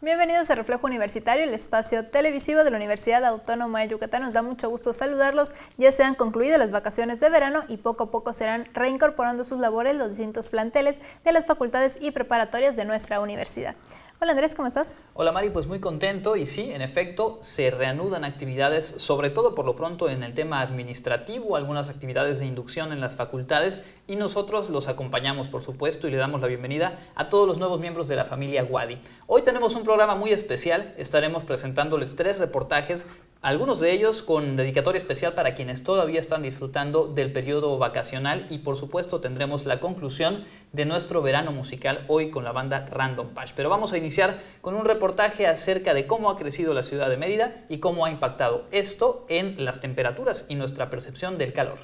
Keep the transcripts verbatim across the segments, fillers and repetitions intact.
Bienvenidos a Reflejo Universitario, el espacio televisivo de la Universidad Autónoma de Yucatán. Nos da mucho gusto saludarlos. Ya se han concluido las vacaciones de verano y poco a poco serán reincorporando sus labores los distintos planteles de las facultades y preparatorias de nuestra universidad. Hola Andrés, ¿cómo estás? Hola Mari, pues muy contento y sí, en efecto, se reanudan actividades, sobre todo por lo pronto en el tema administrativo, algunas actividades de inducción en las facultades y nosotros los acompañamos, por supuesto, y le damos la bienvenida a todos los nuevos miembros de la familia Wadi. Hoy tenemos un programa muy especial, estaremos presentándoles tres reportajes, algunos de ellos con dedicatoria especial para quienes todavía están disfrutando del periodo vacacional y por supuesto tendremos la conclusión de nuestro verano musical hoy con la banda Random Patch. Pero vamos a iniciar con un reportaje acerca de cómo ha crecido la ciudad de Mérida y cómo ha impactado esto en las temperaturas y nuestra percepción del calor.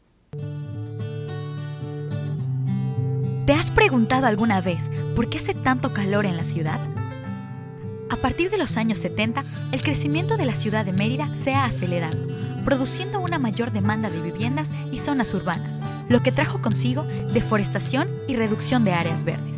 ¿Te has preguntado alguna vez por qué hace tanto calor en la ciudad? A partir de los años setenta, el crecimiento de la ciudad de Mérida se ha acelerado, produciendo una mayor demanda de viviendas y zonas urbanas, lo que trajo consigo deforestación y reducción de áreas verdes.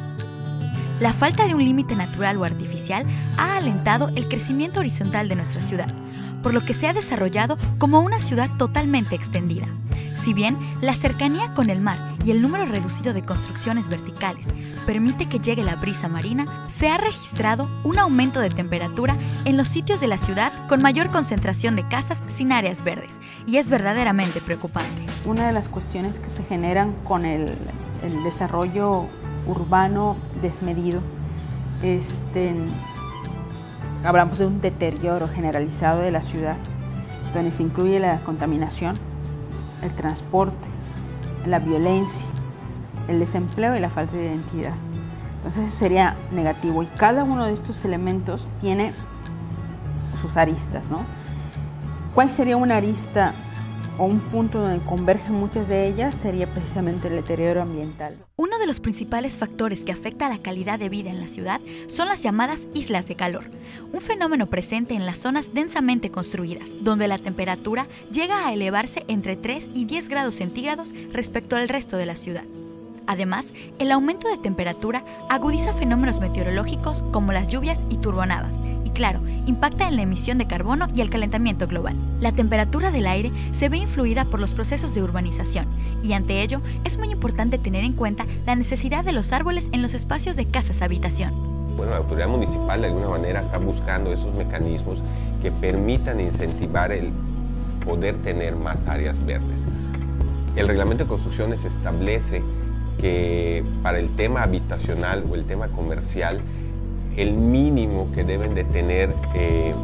La falta de un límite natural o artificial ha alentado el crecimiento horizontal de nuestra ciudad, por lo que se ha desarrollado como una ciudad totalmente extendida. Si bien la cercanía con el mar y el número reducido de construcciones verticales permite que llegue la brisa marina, se ha registrado un aumento de temperatura en los sitios de la ciudad con mayor concentración de casas sin áreas verdes, y es verdaderamente preocupante. Una de las cuestiones que se generan con el, el desarrollo urbano desmedido, este, hablamos de un deterioro generalizado de la ciudad, donde se incluye la contaminación, el transporte, la violencia, el desempleo y la falta de identidad. Entonces eso sería negativo y cada uno de estos elementos tiene sus aristas, ¿no? ¿Cuál sería una arista o un punto donde convergen muchas de ellas? Sería precisamente el deterioro ambiental. Uno de los principales factores que afecta a la calidad de vida en la ciudad son las llamadas islas de calor, un fenómeno presente en las zonas densamente construidas, donde la temperatura llega a elevarse entre tres y diez grados centígrados respecto al resto de la ciudad. Además, el aumento de temperatura agudiza fenómenos meteorológicos como las lluvias y turbonadas, y claro, impacta en la emisión de carbono y el calentamiento global. La temperatura del aire se ve influida por los procesos de urbanización, y ante ello es muy importante tener en cuenta la necesidad de los árboles en los espacios de casas-habitación. Bueno, la autoridad municipal de alguna manera está buscando esos mecanismos que permitan incentivar el poder tener más áreas verdes. El reglamento de construcciones establece que para el tema habitacional o el tema comercial, el mínimo que deben de tener eh,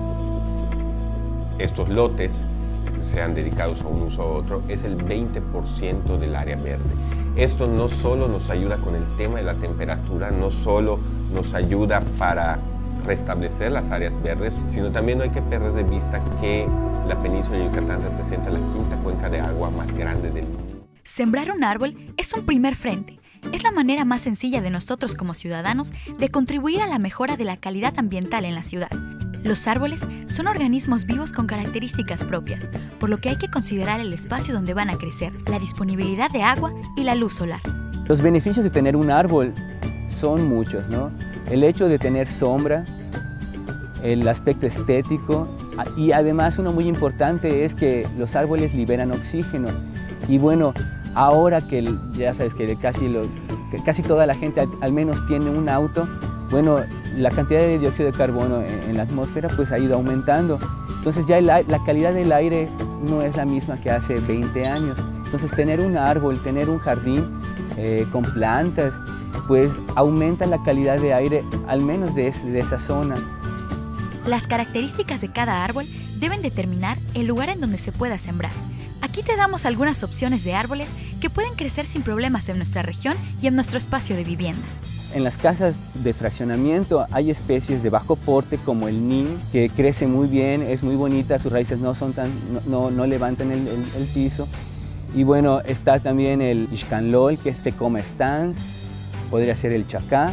estos lotes, sean dedicados a un uso u otro, es el veinte por ciento del área verde. Esto no solo nos ayuda con el tema de la temperatura, no solo nos ayuda para restablecer las áreas verdes, sino también no hay que perder de vista que la península de Yucatán representa la quinta cuenca de agua más grande del mundo. Sembrar un árbol es un primer frente. Es la manera más sencilla de nosotros como ciudadanos de contribuir a la mejora de la calidad ambiental en la ciudad. Los árboles son organismos vivos con características propias, por lo que hay que considerar el espacio donde van a crecer, la disponibilidad de agua y la luz solar. Los beneficios de tener un árbol son muchos, ¿no? El hecho de tener sombra, el aspecto estético y además uno muy importante es que los árboles liberan oxígeno. Y bueno, ahora que ya sabes que casi, lo, que casi toda la gente al, al menos tiene un auto, bueno, la cantidad de dióxido de carbono en, en la atmósfera pues ha ido aumentando. Entonces ya el, la calidad del aire no es la misma que hace veinte años. Entonces tener un árbol, tener un jardín eh, con plantas, pues aumenta la calidad de aire al menos de, es, de esa zona. Las características de cada árbol deben determinar el lugar en donde se pueda sembrar. Aquí te damos algunas opciones de árboles que pueden crecer sin problemas en nuestra región y en nuestro espacio de vivienda. En las casas de fraccionamiento hay especies de bajo porte como el nim, que crece muy bien, es muy bonita, sus raíces no, son tan, no, no, no levantan el, el, el piso. Y bueno, está también el Ixcanlol, que es Tecoma stans, podría ser el chacá,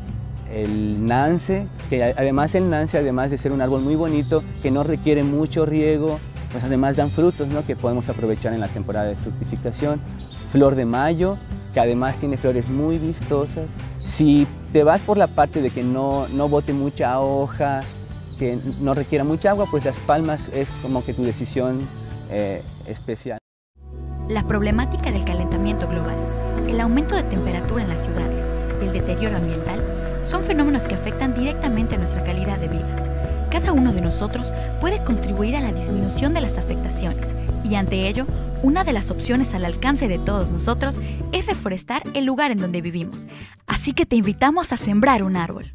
el nance, que además el nance, además de ser un árbol muy bonito, que no requiere mucho riego, pues además dan frutos, ¿no?, que podemos aprovechar en la temporada de fructificación. Flor de mayo, que además tiene flores muy vistosas. Si te vas por la parte de que no, no bote mucha hoja, que no requiera mucha agua, pues Las Palmas es como que tu decisión eh, especial. La problemática del calentamiento global, el aumento de temperatura en las ciudades y el deterioro ambiental son fenómenos que afectan directamente a nuestra calidad de vida. Cada uno de nosotros puede contribuir a la disminución de las afectaciones y ante ello, una de las opciones al alcance de todos nosotros es reforestar el lugar en donde vivimos. Así que te invitamos a sembrar un árbol.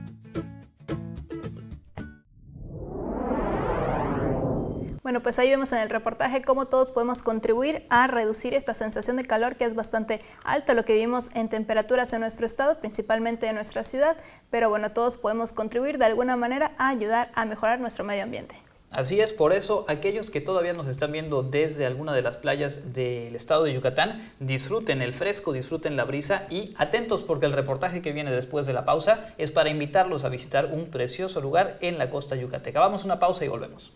Bueno, pues ahí vemos en el reportaje cómo todos podemos contribuir a reducir esta sensación de calor que es bastante alta, lo que vivimos en temperaturas en nuestro estado, principalmente en nuestra ciudad, pero bueno, todos podemos contribuir de alguna manera a ayudar a mejorar nuestro medio ambiente. Así es, por eso aquellos que todavía nos están viendo desde alguna de las playas del estado de Yucatán, disfruten el fresco, disfruten la brisa y atentos porque el reportaje que viene después de la pausa es para invitarlos a visitar un precioso lugar en la costa yucateca. Vamos a una pausa y volvemos.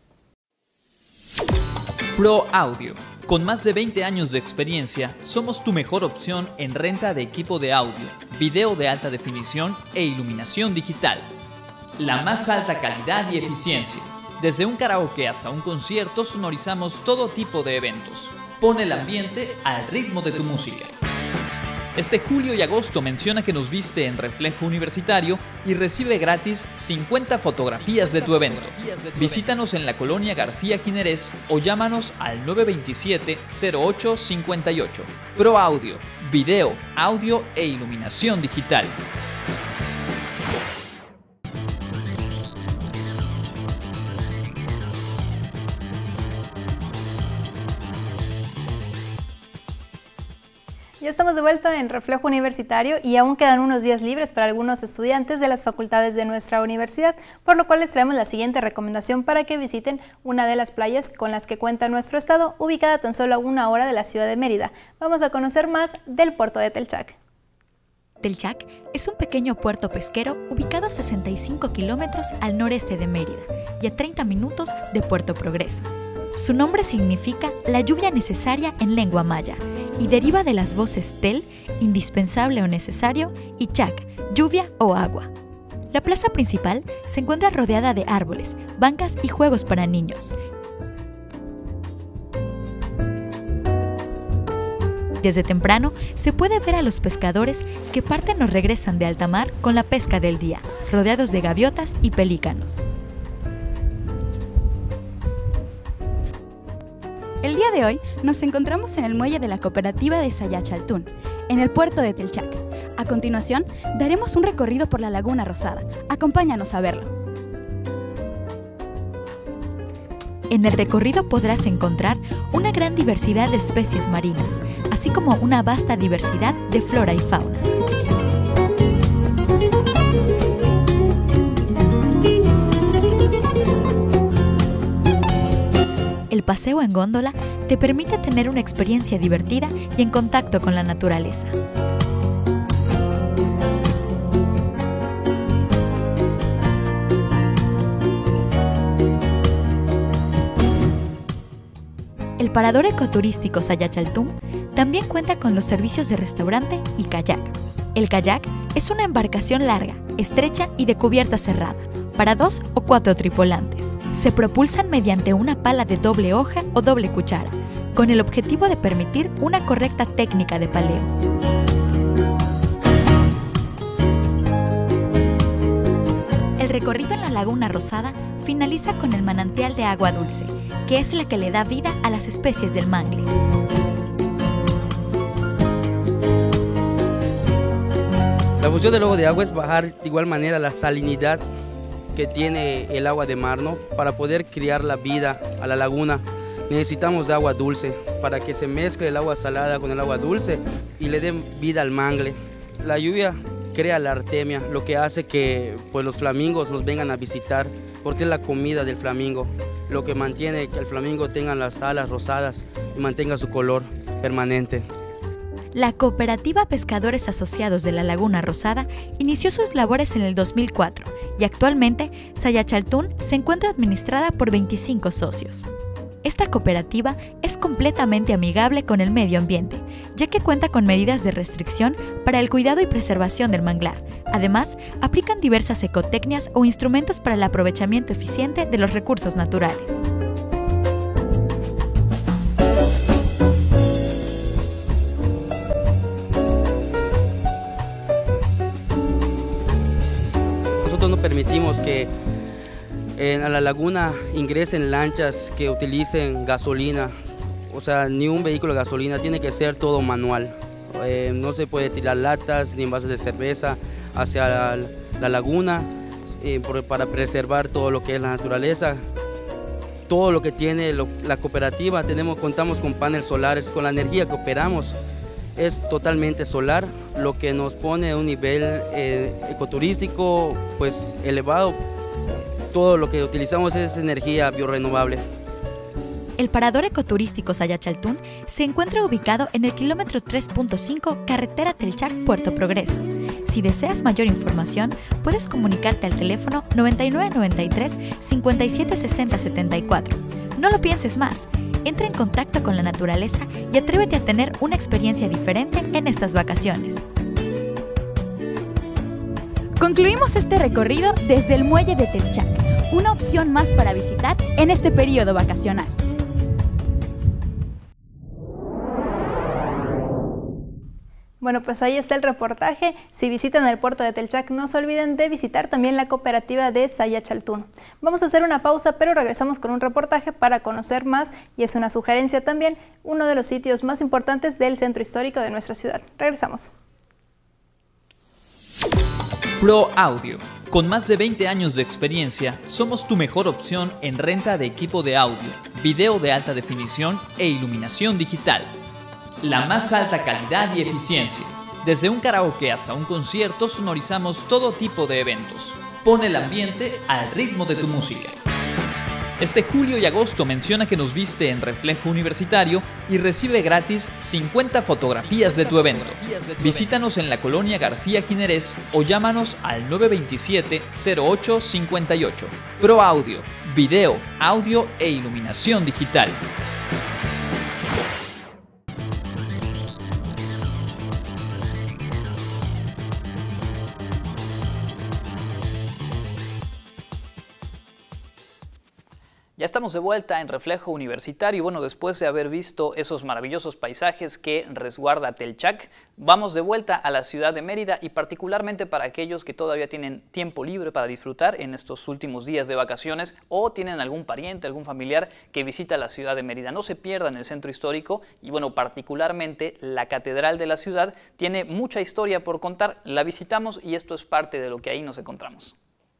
Pro Audio. Con más de veinte años de experiencia, somos tu mejor opción en renta de equipo de audio, video de alta definición e iluminación digital. La más alta calidad y eficiencia. Desde un karaoke hasta un concierto, sonorizamos todo tipo de eventos. Pon el ambiente al ritmo de tu música. Este julio y agosto menciona que nos viste en Reflejo Universitario y recibe gratis cincuenta fotografías de tu evento. Visítanos en la colonia García Jiménez o llámanos al nueve dos siete, cero ocho cinco ocho. Pro Audio, video, audio e iluminación digital. Ya estamos de vuelta en Reflejo Universitario y aún quedan unos días libres para algunos estudiantes de las facultades de nuestra universidad, por lo cual les traemos la siguiente recomendación para que visiten una de las playas con las que cuenta nuestro estado, ubicada tan solo a una hora de la ciudad de Mérida. Vamos a conocer más del puerto de Telchac. Telchac es un pequeño puerto pesquero ubicado a sesenta y cinco kilómetros al noreste de Mérida y a treinta minutos de Puerto Progreso. Su nombre significa la lluvia necesaria en lengua maya y deriva de las voces tel, indispensable o necesario, y chac, lluvia o agua. La plaza principal se encuentra rodeada de árboles, bancas y juegos para niños. Desde temprano se puede ver a los pescadores que parten o regresan de alta mar con la pesca del día, rodeados de gaviotas y pelícanos. El día de hoy nos encontramos en el muelle de la cooperativa de Sayachaltún, en el puerto de Telchac. A continuación, daremos un recorrido por la Laguna Rosada. Acompáñanos a verlo. En el recorrido podrás encontrar una gran diversidad de especies marinas, así como una vasta diversidad de flora y fauna. El paseo en góndola te permite tener una experiencia divertida y en contacto con la naturaleza. El parador ecoturístico Sayachaltún también cuenta con los servicios de restaurante y kayak. El kayak es una embarcación larga, estrecha y de cubierta cerrada, para dos o cuatro tripulantes. Se propulsan mediante una pala de doble hoja o doble cuchara, con el objetivo de permitir una correcta técnica de paleo. El recorrido en la Laguna Rosada finaliza con el manantial de agua dulce, que es la que le da vida a las especies del mangle. La función del ojo de agua es bajar de igual manera la salinidad que tiene el agua de mar, ¿no? Para poder criar la vida a la laguna necesitamos de agua dulce, para que se mezcle el agua salada con el agua dulce y le den vida al mangle. La lluvia crea la artemia, lo que hace que pues, los flamingos nos vengan a visitar, porque es la comida del flamingo, lo que mantiene que el flamingo tenga las alas rosadas y mantenga su color permanente. La Cooperativa Pescadores Asociados de la Laguna Rosada inició sus labores en el dos mil cuatro y actualmente Sayachaltún se encuentra administrada por veinticinco socios. Esta cooperativa es completamente amigable con el medio ambiente, ya que cuenta con medidas de restricción para el cuidado y preservación del manglar. Además, aplican diversas ecotecnias o instrumentos para el aprovechamiento eficiente de los recursos naturales. Nosotros no permitimos que a la laguna ingresen lanchas que utilicen gasolina, o sea, ni un vehículo de gasolina, tiene que ser todo manual. Eh, no se puede tirar latas ni envases de cerveza hacia la, la laguna eh, por, para preservar todo lo que es la naturaleza. Todo lo que tiene lo, la cooperativa, tenemos, contamos con paneles solares, con la energía que operamos es totalmente solar, lo que nos pone a un nivel eh, ecoturístico pues elevado. Todo lo que utilizamos es energía biorrenovable. El Parador Ecoturístico Sayachaltún se encuentra ubicado en el kilómetro tres punto cinco, carretera Telchac-Puerto Progreso. Si deseas mayor información, puedes comunicarte al teléfono noventa y nueve noventa y tres, cincuenta y siete sesenta setenta y cuatro. No lo pienses más, entra en contacto con la naturaleza y atrévete a tener una experiencia diferente en estas vacaciones. Concluimos este recorrido desde el muelle de Telchac, una opción más para visitar en este periodo vacacional. Bueno, pues ahí está el reportaje. Si visitan el puerto de Telchac, no se olviden de visitar también la cooperativa de Sayachaltún. Vamos a hacer una pausa, pero regresamos con un reportaje para conocer más, y es una sugerencia también, uno de los sitios más importantes del centro histórico de nuestra ciudad. Regresamos. Pro Audio. Con más de veinte años de experiencia, somos tu mejor opción en renta de equipo de audio, video de alta definición e iluminación digital. La más alta calidad y eficiencia. Desde un karaoke hasta un concierto, sonorizamos todo tipo de eventos. Pon el ambiente al ritmo de tu música. Este julio y agosto menciona que nos viste en Reflejo Universitario y recibe gratis cincuenta fotografías de tu evento. Visítanos en la colonia García Jiménez o llámanos al nueve dos siete, cero ocho cinco ocho. Pro Audio, video, audio e iluminación digital. Ya estamos de vuelta en Reflejo Universitario y bueno, después de haber visto esos maravillosos paisajes que resguarda Telchac, vamos de vuelta a la ciudad de Mérida y particularmente para aquellos que todavía tienen tiempo libre para disfrutar en estos últimos días de vacaciones o tienen algún pariente, algún familiar que visita la ciudad de Mérida. No se pierdan el centro histórico y bueno, particularmente la catedral de la ciudad tiene mucha historia por contar. La visitamos y esto es parte de lo que ahí nos encontramos.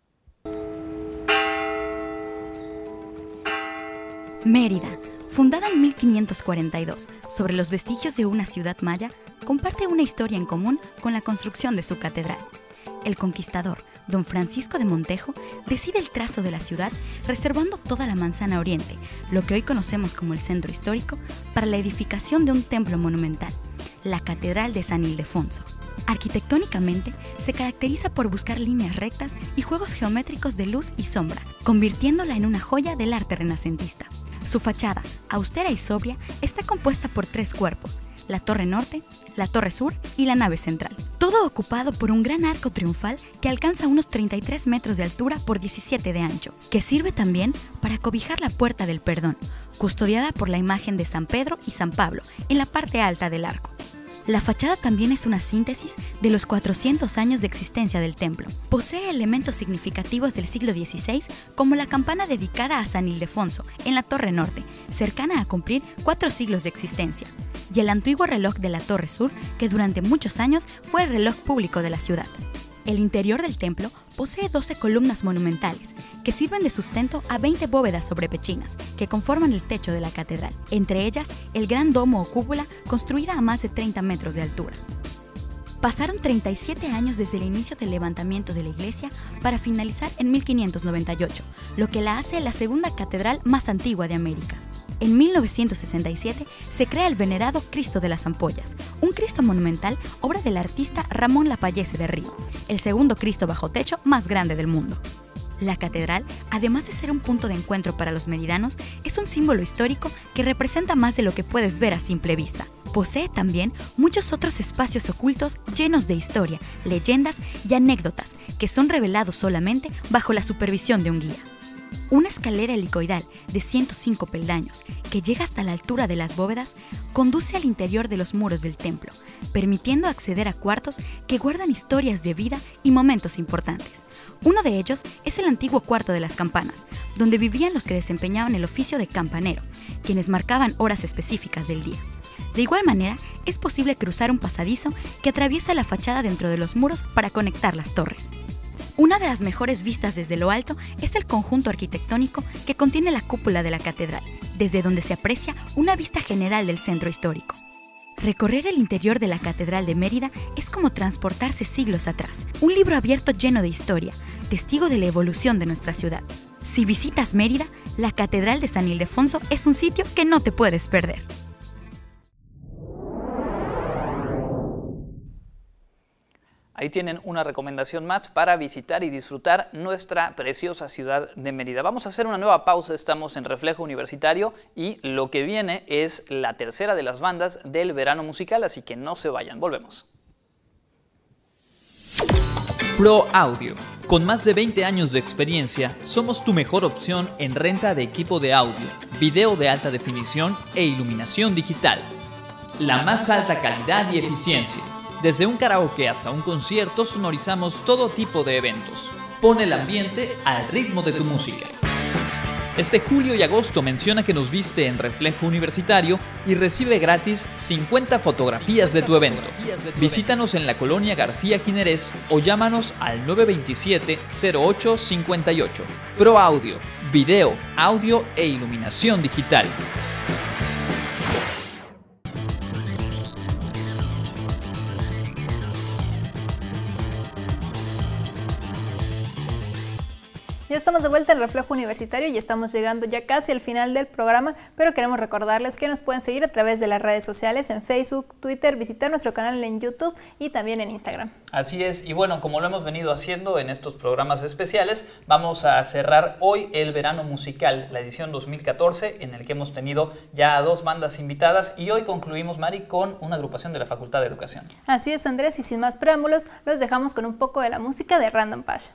Mérida, fundada en mil quinientos cuarenta y dos sobre los vestigios de una ciudad maya, comparte una historia en común con la construcción de su catedral. El conquistador, don Francisco de Montejo, decide el trazo de la ciudad reservando toda la manzana oriente, lo que hoy conocemos como el centro histórico, para la edificación de un templo monumental, la Catedral de San Ildefonso. Arquitectónicamente, se caracteriza por buscar líneas rectas y juegos geométricos de luz y sombra, convirtiéndola en una joya del arte renacentista. Su fachada, austera y sobria, está compuesta por tres cuerpos: la torre norte, la torre sur y la nave central. Todo ocupado por un gran arco triunfal que alcanza unos treinta y tres metros de altura por diecisiete de ancho, que sirve también para cobijar la Puerta del Perdón, custodiada por la imagen de San Pedro y San Pablo en la parte alta del arco. La fachada también es una síntesis de los cuatrocientos años de existencia del templo. Posee elementos significativos del siglo dieciséis, como la campana dedicada a San Ildefonso en la torre norte, cercana a cumplir cuatro siglos de existencia, y el antiguo reloj de la torre sur, que durante muchos años fue el reloj público de la ciudad. El interior del templo posee doce columnas monumentales, que sirven de sustento a veinte bóvedas sobre pechinas, que conforman el techo de la catedral, entre ellas el gran domo o cúpula construida a más de treinta metros de altura. Pasaron treinta y siete años desde el inicio del levantamiento de la iglesia para finalizar en mil quinientos noventa y ocho, lo que la hace la segunda catedral más antigua de América. En mil novecientos sesenta y siete se crea el venerado Cristo de las Ampollas, un Cristo monumental obra del artista Ramón Lapallese de Río, el segundo Cristo bajo techo más grande del mundo. La catedral, además de ser un punto de encuentro para los meridanos, es un símbolo histórico que representa más de lo que puedes ver a simple vista. Posee también muchos otros espacios ocultos llenos de historia, leyendas y anécdotas que son revelados solamente bajo la supervisión de un guía. Una escalera helicoidal de ciento cinco peldaños que llega hasta la altura de las bóvedas conduce al interior de los muros del templo, permitiendo acceder a cuartos que guardan historias de vida y momentos importantes. Uno de ellos es el antiguo cuarto de las campanas, donde vivían los que desempeñaban el oficio de campanero, quienes marcaban horas específicas del día. De igual manera, es posible cruzar un pasadizo que atraviesa la fachada dentro de los muros para conectar las torres. Una de las mejores vistas desde lo alto es el conjunto arquitectónico que contiene la cúpula de la catedral, desde donde se aprecia una vista general del centro histórico. Recorrer el interior de la Catedral de Mérida es como transportarse siglos atrás, un libro abierto lleno de historia, testigo de la evolución de nuestra ciudad. Si visitas Mérida, la Catedral de San Ildefonso es un sitio que no te puedes perder. Ahí tienen una recomendación más para visitar y disfrutar nuestra preciosa ciudad de Mérida. Vamos a hacer una nueva pausa, estamos en Reflejo Universitario y lo que viene es la tercera de las bandas del verano musical, así que no se vayan, volvemos. Pro Audio. Con más de veinte años de experiencia, somos tu mejor opción en renta de equipo de audio, video de alta definición e iluminación digital. La más alta calidad y eficiencia. Desde un karaoke hasta un concierto sonorizamos todo tipo de eventos. Pon el ambiente al ritmo de tu música. Este julio y agosto menciona que nos viste en Reflejo Universitario y recibe gratis cincuenta fotografías de tu evento. Visítanos en la colonia García Ginerés o llámanos al nueve dos siete, cero ocho cinco ocho. Pro Audio, video, audio e iluminación digital. Ya estamos de vuelta en Reflejo Universitario y estamos llegando ya casi al final del programa, pero queremos recordarles que nos pueden seguir a través de las redes sociales en Facebook, Twitter, visitar nuestro canal en YouTube y también en Instagram. Así es, y bueno, como lo hemos venido haciendo en estos programas especiales, vamos a cerrar hoy el verano musical, la edición dos mil catorce, en el que hemos tenido ya dos bandas invitadas y hoy concluimos, Mari, con una agrupación de la Facultad de Educación. Así es, Andrés, y sin más preámbulos, los dejamos con un poco de la música de Random Pasha.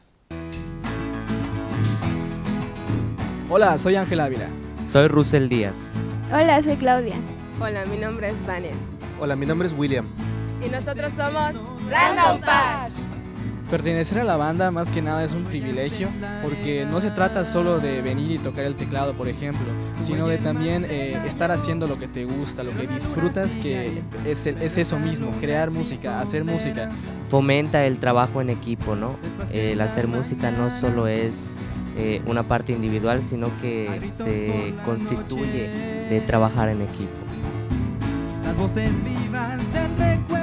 Hola, soy Ángel Ávila. Soy Russell Díaz. Hola, soy Claudia. Hola, mi nombre es Vania. Hola, mi nombre es William. Y nosotros somos Random Pash. Pertenecer a la banda más que nada es un privilegio porque no se trata solo de venir y tocar el teclado, por ejemplo, sino de también eh, estar haciendo lo que te gusta, lo que disfrutas, que es, es eso mismo, crear música, hacer música. Fomenta el trabajo en equipo, ¿no? El hacer música no solo es eh, una parte individual, sino que se constituye de trabajar en equipo. Las voces vivas del recuerdo.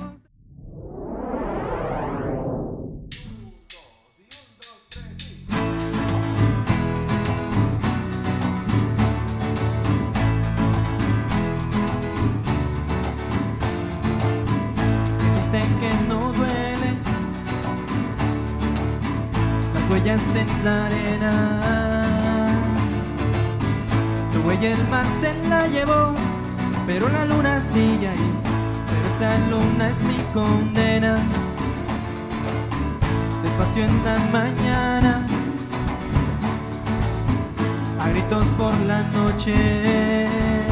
Huellas en la arena, tu huella el mar se la llevó, pero la luna sigue ahí, pero esa luna es mi condena. Despacio en la mañana, a gritos por la noche,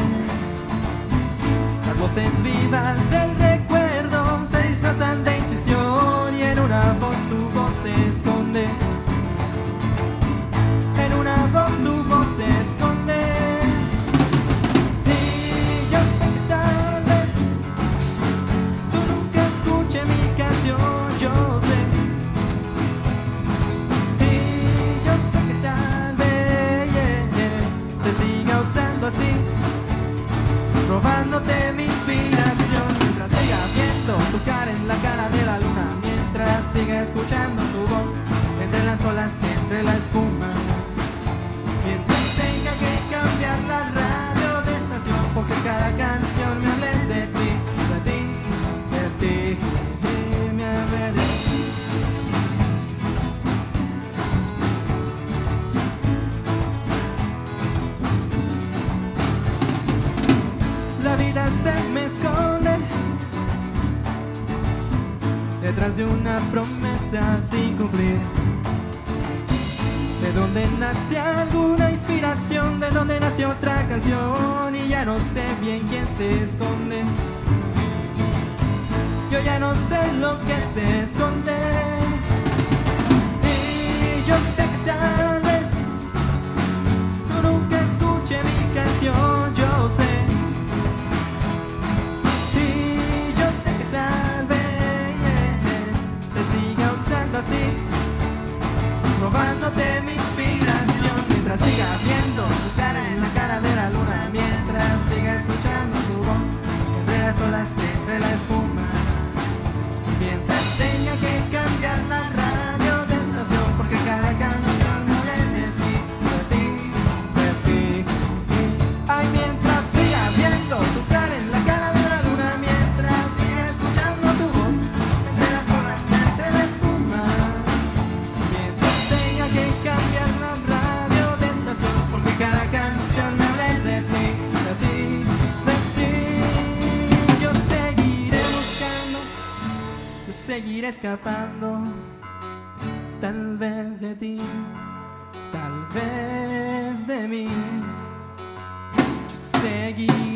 las voces vivas del recuerdo se disfrazan de intuición y en una voz tu voz se esconde. Una voz tu voz se esconde. Y yo sé que tal vez tú nunca escuches mi canción, yo sé. Y yo sé que tal vez te siga usando así, robándote mi inspiración. Mientras siga viendo tu cara en la cara de la luna, mientras siga escuchando tu voz entre las olas y entre la espuma. Mientras tenga que cambiar la radio de estación, porque cada canción me hable de ti, de ti, de ti, me hable de ti. detrás de una promesa sin cumplir. De dónde nace alguna inspiración, de dónde nace otra canción, y ya no sé bien quién se esconde. Yo ya no sé lo que se esconde. Y yo sé que tal vez tú nunca escuché mi canción, yo sé. Y yo sé que tal vez te siga usando así, robándote mi inspiración, mientras siga viendo tu cara en la cara de la luna, mientras siga escuchando tu voz entre las olas, entre la espuma, mientras tenga que cambiar la radio de estación, porque cada canción me habla de ti, de ti, de ti. Ay, mientras siga viendo tu cara en la cara de la luna, mientras siga escuchando tu voz entre las olas, entre la espuma, tenga que cambiar la radio de estación, porque cada canción me habla de ti, de ti, de ti. Yo seguiré buscando, yo seguiré escapando, tal vez de ti, tal vez de mí. Yo seguiré